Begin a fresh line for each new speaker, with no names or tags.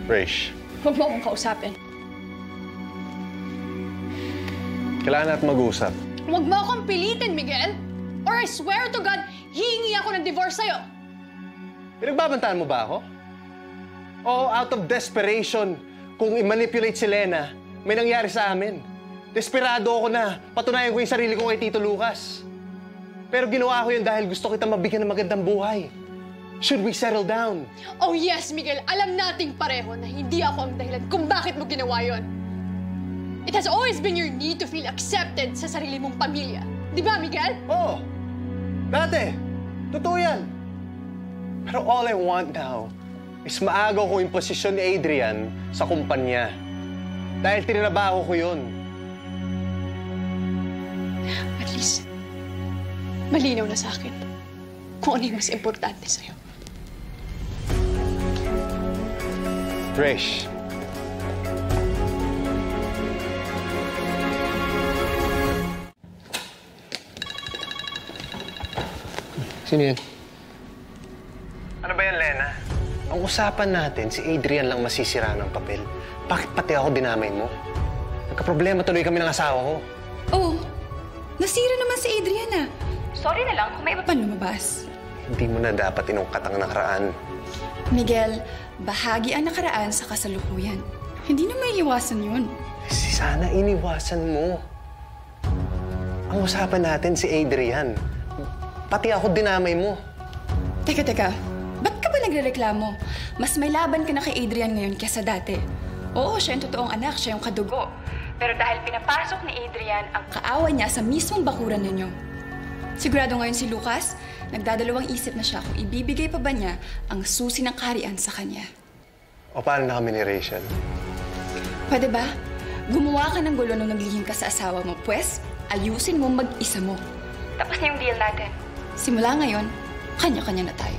Raish.
Huwag mo akong kausapin.
Kailangan natin mag-usap.
Huwag mo akong pilitin, Miguel! Or I swear to God, hihingi ako ng divorce sa'yo!
Pinagbabantaan mo ba ako? Oo, out of desperation, kung i-manipulate si Lena, may nangyari sa amin. Desperado ako na patunayan ko yung sarili ko kay Tito Lucas. Pero ginawa ko yun dahil gusto kita mabigyan ng magandang buhay. Should we settle down?
Oh yes, Miguel! Alam nating pareho na hindi ako ang dahilan kung bakit mo ginawa yun. It has always been your need to feel accepted sa sarili mong pamilya. Di ba, Miguel?
Oo. Dati. Totoo yan. Pero all I want now is maagaw ko yung posisyon ni Adrian sa kumpanya. Dahil tinrabaho ko yun.
At least, malinaw na sa akin kung ano yung mas importante sa'yo.
Raish. Sino yan? Ano ba yan, Lena? Ang usapan natin, si Adrian lang masisira ng papel. Bakit pati ako dinamay mo? Nagka-problema tuloy kami ng asawa ko.
Oh, nasira naman si Adrian ah. Sorry na lang kung may iba pa lumabas.
Hindi mo na dapat inungkat ang nakaraan.
Miguel, bahagi ang nakaraan sa kasalukuyan. Hindi na may iwasan yun.
Sana iniwasan mo. Ang usapan natin si Adrian. Pati ako dinamay mo.
Teka. Ba't ka ba nagrereklamo? Mas may laban ka na kay Adrian ngayon kesa dati. Oo, siya yung totoong anak, siya yung kadugo. Pero dahil pinapasok ni Adrian ang kaaway niya sa mismong bakuran ninyo. Sigurado ngayon si Lucas, nagdadalawang isip na siya kung ibibigay pa ba niya ang susi ng kaharian sa kanya.
O paano na kami ni Rachel?
Pwede ba? Gumawa ka ng gulo nung naglihim ka sa asawa mo, pwes ayusin mo mag-isa mo. Tapos na yung deal natin. Simula ngayon, kanya-kanya na tayo.